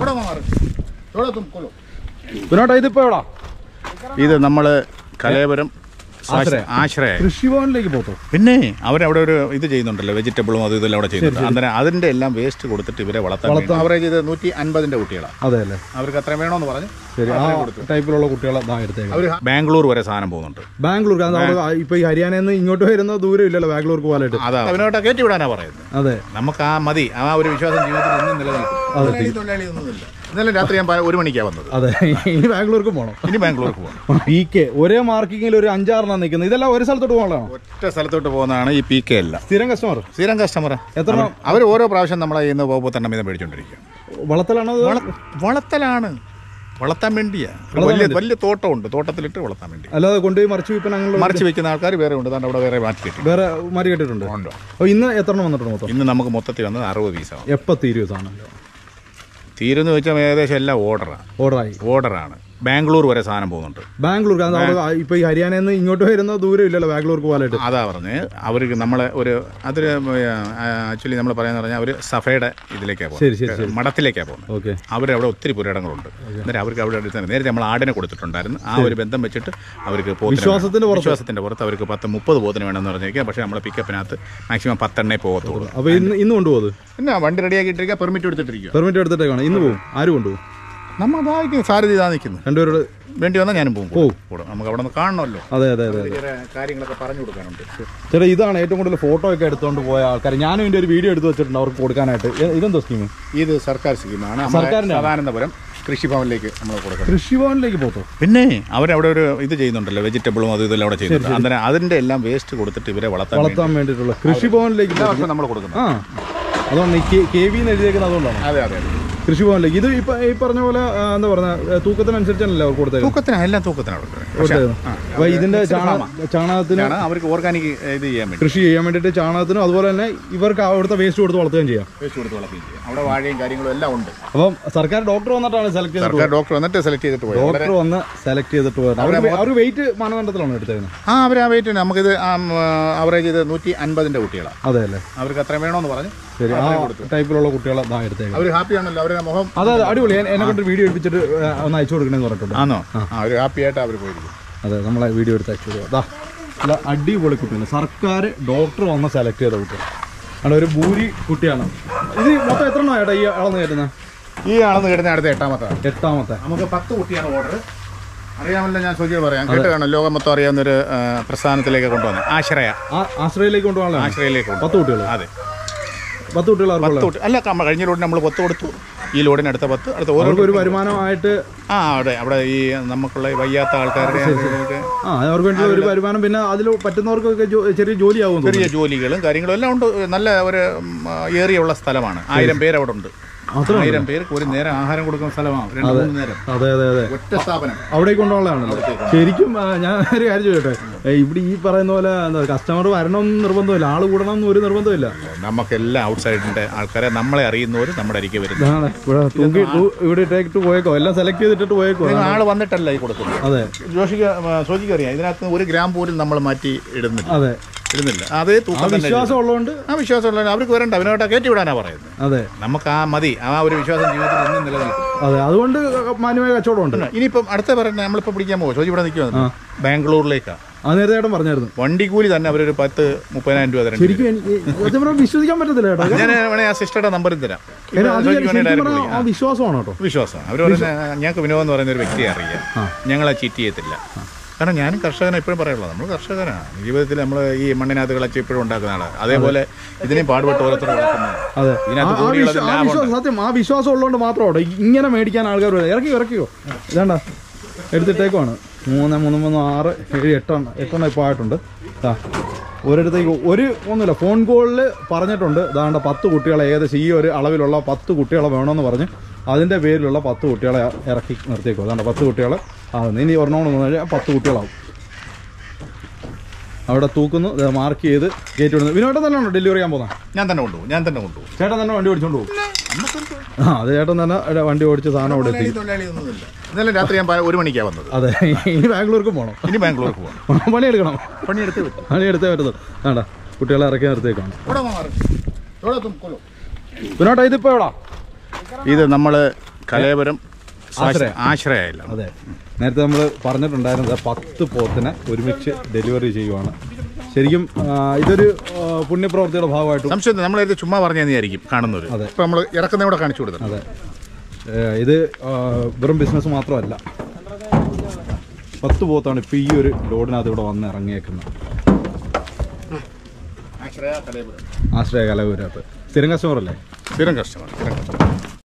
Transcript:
ഇത് നമ്മള് കലേപുരം ആശ്രയ കൃഷിഭവനിലേക്ക് പോകോ? പിന്നെ അവരവിടെ ഒരു ഇത് ചെയ്യുന്നുണ്ടല്ലോ, വെജിറ്റബിളും അതും ഇതെല്ലാം അവിടെ ചെയ്യുന്നുണ്ട്. അന്നേരം അതിന്റെ എല്ലാം വേസ്റ്റ് കൊടുത്തിട്ട് ഇവരെ വളർത്താൻ അവറേജ് ഇത് 150 കുട്ടികളാണ്. അതെ അല്ലേ? അവർക്ക് അത്രയും വേണമെന്ന് പറഞ്ഞു. ശരി, ആ ടൈപ്പിലുള്ള കുട്ടികളെ അവർ ബാംഗ്ലൂർ വരെ സാധനം പോകുന്നുണ്ട്. ബാംഗ്ലൂർ ഇപ്പൊ ഈ ഹരിയാനയിൽ നിന്ന് ഇങ്ങോട്ട് വരുന്ന ദൂരം ഇല്ലല്ലോ ബാംഗ്ലൂർക്ക് പോകാനായിട്ട്. അതാ അവനോട്ട് കയറ്റി വിടാനാ പറയുന്നത്. അതെ, നമുക്ക് ആ മതി, ആ ഒരു വിശ്വാസം ജീവിതത്തിൽ ഒന്നും നിലനിൽക്കും. തൊഴിലാളിയൊന്നുമില്ല. ഇന്നലെ രാത്രി ഞാൻ 1 മണിക്കാണ് വന്നത്. അതെ, ഇനി ബാംഗ്ലൂർക്ക് പോകണം. PK ഒരേ മാർക്കിങ്ങിൽ ഒരു 5-6 നിൽക്കുന്നത്. ഇതെല്ലാം ഒരു സ്ഥലത്തോട്ട് പോകണോ? ഒറ്റ സ്ഥലത്തോട്ട് പോകുന്നതാണ് ഈ PK എല്ലാം. സ്ഥിരം കസ്റ്റമർ എത്ര? അവർ ഓരോ പ്രാവശ്യം നമ്മളെ ഇന്ന് പോകുമ്പോൾ തന്നെ വീതം മേടിച്ചോണ്ടിരിക്കും. വളർത്തലാണ്, വളർത്താൻ വേണ്ടിയാ. വലിയ തോട്ടമുണ്ട്, തോട്ടത്തിലിട്ട് വളർത്താൻ വേണ്ടി. അല്ലാതെ കൊണ്ടുപോയി മറിച്ച് വെക്കുന്ന ആൾക്കാർ വേറെ ഉണ്ട്. അവിടെ വേറെ മാറ്റി കെട്ടിട്ടുണ്ട്. ഇന്ന് എത്ര വന്നിട്ടുണ്ട്? ഇന്ന് നമുക്ക് മൊത്തത്തിൽ വന്നത് 60 പീസാണ്. എപ്പോൾ തീരുവ സാധനം? തീരുന്ന് വെച്ചാൽ ഏകദേശം എല്ലാം ഓർഡറാണ്. ബാംഗ്ലൂർ വരെ സാധനം പോകുന്നുണ്ട്. ബാംഗ്ലൂർ ഇപ്പൊ ഈ ഹരിയാനയിൽ നിന്ന് ഇങ്ങോട്ട് വരുന്ന ദൂരം ഇല്ലല്ലോ ബാംഗ്ലൂർക്ക് പോകാനായിട്ട്. അതാ പറഞ്ഞ് അവർക്ക് നമ്മളെ അതൊരു ആക്ച്വലി നമ്മൾ പറയാന്ന് പറഞ്ഞാൽ അവർ സഫയുടെ ഇതിലേക്കാണ് പോകുന്നത്, മഠത്തിലേക്കാണ് പോകുന്നത്. ഓക്കെ, അവരവിടെ ഒത്തിരി പുരയിടങ്ങളുണ്ട്. അന്നേരം അവർക്ക് അവിടെ നേരത്തെ നമ്മൾ ആടിനെ കൊടുത്തിട്ടുണ്ടായിരുന്നു. ആ ഒരു ബന്ധം വെച്ചിട്ട് അവർക്ക് വിശ്വാസത്തിന്റെ പുറത്ത് അവർക്ക് 10-30 പോത്തിന് വേണമെന്ന് പറഞ്ഞിരിക്കുക. പക്ഷേ നമ്മളെ പിക്കപ്പിനകത്ത് മാക്സിമം 10 പോകത്തുള്ളൂ. അപ്പോൾ ഇന്ന് കൊണ്ടുപോകും. പിന്നെ വണ്ടി റെഡിയാക്കിയിട്ടിരിക്കുക, പെർമിറ്റ് എടുത്തിട്ടേക്കാണ്. ഇന്ന് പോകും. ആര് കൊണ്ടുപോകും? നമ്മൾ സാരഥി ഇതാ നിൽക്കുന്നു. രണ്ടുപേരോട് വേണ്ടി വന്നാൽ ഞാനും പോകും. നമുക്ക് അവിടെ നിന്ന് കാണണമല്ലോ. അതെ, കാര്യങ്ങളൊക്കെ പറഞ്ഞു കൊടുക്കാനുണ്ട്. ചേട്ടാ, ഇതാണ് ഏറ്റവും കൂടുതൽ ഫോട്ടോ ഒക്കെ എടുത്തുകൊണ്ട് പോയ ആൾക്കാർ. ഞാനും ഇതിന്റെ ഒരു വീഡിയോ എടുത്ത് വെച്ചിട്ടുണ്ട് അവർക്ക് കൊടുക്കാനായിട്ട്. ഇതെന്തോ സ്കീം? ഇത് സർക്കാർ സ്കീമാണ്. സദാനന്ദപുരം കൃഷിഭവനിലേക്ക് നമ്മൾ കൊടുക്കണം. കൃഷിഭവനിലേക്ക് പോകോ? പിന്നെ അവരവിടെ ഒരു ഇത് ചെയ്യുന്നുണ്ടല്ലോ, വെജിറ്റബിളും അതും ഇതെല്ലാം അവിടെ ചെയ്യുന്നുണ്ട്. അന്നേരം അതിന്റെ എല്ലാം വേസ്റ്റ് കൊടുത്തിട്ട് ഇവരെ വളർത്താൻ വേണ്ടിയിട്ടുള്ള കൃഷിഭവനിലേക്ക് നമ്മൾ കൊടുക്കുന്നത്. അതുകൊണ്ട് KV എഴുതിയേക്കുന്നത് അതുകൊണ്ടാണ്. അതെ, കൃഷിഭവനിലേക്ക്. ഇത് ഇപ്പൊ ഈ പറഞ്ഞ പോലെ എന്താ പറഞ്ഞ തൂക്കത്തിനനുസരിച്ചാണല്ലേ അവർ കൊടുത്തത്? എല്ലാം തൂക്കത്തിനാണ്. അപ്പൊ ഇതിന്റെ ചാണകത്തിന് അവർക്ക് ഓർഗാനിക് ഇത് ചെയ്യാൻ വേണ്ടി, കൃഷി ചെയ്യാൻ വേണ്ടിയിട്ട് ചാണകത്തിനും അതുപോലെ തന്നെ ഇവർക്ക് അവിടുത്തെ വേസ്റ്റ് കൊടുത്ത് വളർത്തുകയും ചെയ്യാം. അവിടെ വാഴയും കാര്യങ്ങളും എല്ലാം ഉണ്ട്. അപ്പം സർക്കാർ ഡോക്ടർ വന്നിട്ടാണ് സെലക്ട് ചെയ്തത്. ഡോക്ടർ വന്ന് സെലക്ട് ചെയ്തിട്ട് പോയത്. അവർ വെയിറ്റ് മാനദണ്ഡത്തിലാണ് എടുത്തത്. അവർ ആ വെയിറ്റ് നമുക്കിത് അവറേജ് ചെയ്ത് 150 കുട്ടികളാണ്. അതെ അല്ലേ? അവർക്ക് അത്രയും വേണമെന്ന് പറഞ്ഞു. ശരി, ആ ടൈപ്പിലുള്ള കുട്ടികളെ എടുത്തേക്ക്. അവർ ഹാപ്പിയാണല്ലോ, അവരുടെ മുഖം. അതെ, അടിപൊളി. എന്നെ കൊണ്ട് വീഡിയോ എടുപ്പിച്ചിട്ട് ഒന്ന് അയച്ചു കൊടുക്കണമെന്ന് പറഞ്ഞിട്ടുണ്ട്. ആണോ? അവർ ഹാപ്പി ആയിട്ട് അവർ പോയിരിക്കും. അതെ, നമ്മളെ വീഡിയോ എടുത്ത് അയച്ചു കൊടുക്കുക. അല്ല, അടിപൊളി കുട്ടിയാണ്. സർക്കാർ ഡോക്ടർ വന്ന് സെലക്ട് ചെയ്ത കുട്ടികൾ. അവിടെ ഒരു ഭൂരി കുട്ടിയാണ്. ഇത് മൊത്തം എത്ര ഏട്ടാ ഈ അളന്ന് കയറ്റുന്നത്? ഈ അളന്ന് കയറ്റുന്ന അടുത്ത 8ാമത്തെ. നമുക്ക് 10 കുട്ടിയാണ് ഓർഡർ. അറിയാമല്ലോ, ഞാൻ ചോദിച്ചു പറയാം. കേട്ടാണ് ലോകം മൊത്തം അറിയാവുന്നൊരു പ്രസ്ഥാനത്തിലേക്ക് കൊണ്ടുവന്നത്. ആശ്രയിലേക്ക് കൊണ്ടുപോകാൻ. ആശ്രയിലേക്ക് 10 കുട്ടികൾ. അതെ, 10 കുട്ടികൾ. അല്ല, കഴിഞ്ഞ ലോഡിന് നമ്മൾ 10 കൊടുത്തു. ഈ ലോഡിന് അടുത്ത 10. അടുത്ത ഓരോ ഒരു വരുമാനമായിട്ട് അവിടെ ഈ നമുക്കുള്ള വയ്യാത്ത ആൾക്കാരുടെ അവർക്ക് വേണ്ടി ഒരു വരുമാനം. പിന്നെ അതിൽ പറ്റുന്നവർക്കൊക്കെ ചെറിയ ജോലിയാവും. ചെറിയ ജോലികളും കാര്യങ്ങളും എല്ലാം ഉണ്ട്. നല്ല ഒരു ഏരിയ ഉള്ള സ്ഥലമാണ്. 1000 പേര് അവിടെ ഉണ്ട്. 1000 പേർക്ക് ഒരു നേരം ആഹാരം കൊടുക്കുന്ന സ്ഥലമാണ്. 2-3 നേരം. അതെ, ഒറ്റ സ്ഥാപനം. അവിടേക്ക് കൊണ്ടുപോകാനാണല്ലോ. ശരിക്കും ഞാൻ ഒരു കാര്യം ചോദിച്ചോട്ടെ, ഇവിടെ ഈ പറയുന്ന പോലെ എന്താ കസ്റ്റമർ വരണമെന്ന് നിർബന്ധമില്ല, ആള് കൂടണമെന്ന് ഒരു നിർബന്ധമില്ല. നമുക്കെല്ലാം ഔട്ട്സൈഡിന്റെ ആൾക്കാരെ, നമ്മളെ അറിയുന്നവര് നമ്മുടെ അരികെ വരുന്നത്. ഇവിടെ ഇട്ടേക്കിട്ട് പോയേക്കോ, എല്ലാം സെലക്ട് ചെയ്തിട്ട് പോയേക്കോ. ആള് വന്നിട്ടല്ല ഈ കൊടുക്കുന്നത്. അതെ, ജോഷിക്ക് അറിയാം. ഇതിനകത്ത് 1 ഗ്രാം പോലും നമ്മൾ മാറ്റി ഇടുന്നില്ല. അതെ, ഇടുന്നില്ല. അതേ വിശ്വാസം ഉള്ളതുകൊണ്ട് അവർക്ക് വരണ്ട. അവനോട്ട് കയറ്റി വിടാനാ പറയുന്നത്. അതെ, നമുക്ക് ആ മതി, ആ ഒരു വിശ്വാസം ജീവിതത്തിൽ ഒന്നും നിലനിൽക്കും. അതെ, അതുകൊണ്ട് മാന്യമായ കച്ചവടം ഉണ്ട്. ഇനിയിപ്പം അടുത്ത പറഞ്ഞ നമ്മളിപ്പോൾ പിടിക്കാൻ പോകും. ചോദിച്ചു ഇവിടെ നിൽക്കുക ബാംഗ്ലൂരിലേക്കാണ്. നേരത്തെ ഏട്ടൻ പറഞ്ഞായിരുന്നു. വണ്ടി കൂലി തന്നെ അവരൊരു 10-30,000 രൂപ തരാം. ശരിക്കും വിശ്വസിക്കാൻ പറ്റത്തില്ല. ഞാൻ ആ സിസ്റ്ററുടെ നമ്പറും തരാം. വിശ്വാസമാണ് കേട്ടോ, വിശ്വാസം. അവർ പറഞ്ഞ ഞങ്ങൾക്ക് വിനോദം എന്ന് പറയുന്ന ഒരു വ്യക്തിയെ അറിയാം. ഞങ്ങളെ ചീറ്റ് ചെയ്യത്തില്ല. കാരണം ഞാനും കർഷകനെ എപ്പോഴും പറയുള്ളത്, നമ്മൾ കർഷകനാണ്. ജീവിതത്തിൽ നമ്മൾ ഈ മണ്ണിനകത്ത് കളച്ച് ഇപ്പോഴും ഉണ്ടാക്കുന്ന ആളാണ്. അതേപോലെ ഇതിനെയും പാടുപെട്ട് ഓരോരുത്തർ സത്യം. ആ വിശ്വാസം ഉള്ളതുകൊണ്ട് മാത്രമാണ് ഇങ്ങനെ മേടിക്കാൻ ആൾക്കാർ. ഇറക്കിയോ ഇതാണ്ട എടുത്തിട്ടേക്കുവാണ്. 3, 3, 6, 7, 8 ഇപ്പോൾ ആയിട്ടുണ്ട്. ഒരിടത്തേക്ക് ഒന്നുമില്ല, ഫോൺ കോളിൽ പറഞ്ഞിട്ടുണ്ട്. അതാണ്ട് 10 കുട്ടികളെ, ഏകദേശം ഈ ഒരു അളവിലുള്ള 10 കുട്ടികളെ വേണമെന്ന് പറഞ്ഞ് അതിൻ്റെ പേരിലുള്ള 10 കുട്ടികളെ ഇറക്കി നിർത്തിയേക്കും. അതാണ്ട് 10 കുട്ടികൾ ഇനി ഒരെണ്ണം 10 കുട്ടികളാവും. അവിടെ തൂക്കുന്നു, മാർക്ക് ചെയ്ത് കയറ്റി വിടുന്നു. വിനോദം തന്നെ ഉണ്ടോ ഡെലിവറി ചെയ്യാൻ പോകുന്നത്? ഞാൻ തന്നെ കൊണ്ടുപോകും. ചേട്ടൻ തന്നെ വണ്ടി ഓടിച്ചോണ്ട് പോകും. അത് ചേട്ടൻ തന്നെ വണ്ടി ഓടിച്ച് സാധനം അവിടെ എത്തി. ഇന്നലെ രാത്രി ഞാൻ 1 മണിക്കാണ് വന്നത്. അതെ, ഇനി ബാംഗ്ലൂർക്ക് പോകണം. പണിയെടുത്തേ പറ്റുന്നു. വേണ്ട, കുട്ടികളെ ഇറക്കി നിർത്തിയേക്കാണ്. ഇത് നമ്മൾ കലേപുരം ആശ്രയമില്ല. അതെ, നേരത്തെ നമ്മൾ പറഞ്ഞിട്ടുണ്ടായിരുന്നത് 10 പോത്തിനെ ഒരുമിച്ച് ഡെലിവറി ചെയ്യുവാണ്. ശരിക്കും ഇതൊരു പുണ്യപ്രവർത്തിയുടെ ഭാഗമായിട്ട് സംശയം നമ്മളത് ചുമ്മാ പറഞ്ഞു തന്നെയായിരിക്കും കാണുന്നവർ. അതെ, ഇപ്പം നമ്മൾ ഇറക്കുന്ന ഇവിടെ കാണിച്ചു കൊടുത്തത്. അതെ, ഇത് വെറും ബിസിനസ് മാത്രമല്ല. 10 പോത്താണ് ഇപ്പോൾ ഈ ഒരു ലോഡിനകത്ത് ഇവിടെ വന്ന് ഇറങ്ങിയേക്കുന്നത്. ആശ്രയ കലപുരത്ത് സ്ഥിരം കസ്റ്റമർ അല്ലേ? സ്ഥിരം കസ്റ്റമർ.